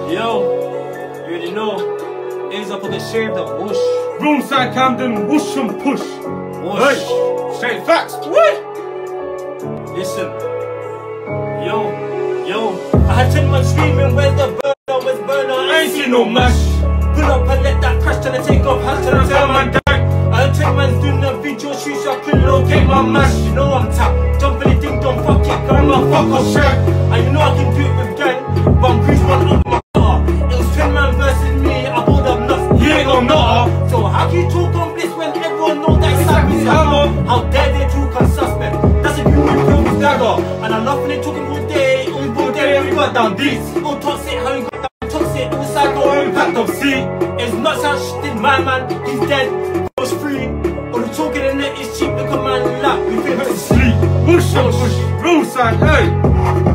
Yo, you already know. Ends up on the shaved and whoosh. Roadside Camden, whoosh and push. Whoosh. Hey, straight facts. What? Listen. Yo, I had 10 months screaming, where's the burner, where's burner? I ain't seen no mash. Pull up and let that crash, tryna take off, hands tryna tell my dad. I had 10 months doing the video shoot, so I couldn't locate my mash. You know I'm tapped, jump in the ding dong, fuck it, girl, I'm a fuck off track. And you know I can do it with gang, but I'm cruise one up my car. It was 10 man versus me, I pulled up nuts. He ain't no nutter. So how can you talk on bliss when everyone knows that it's like hammer? How dare they talk on suspect? That's a new film dagger. And I love when they talking all day, we got down deep. All toxic, how you got down toxic, all psycho, impact of C. It's nuts how shit did my man, he's dead, was free. All the talking in it is cheap, look at man lap, we fit to sleep. Push and push, roadside, hey.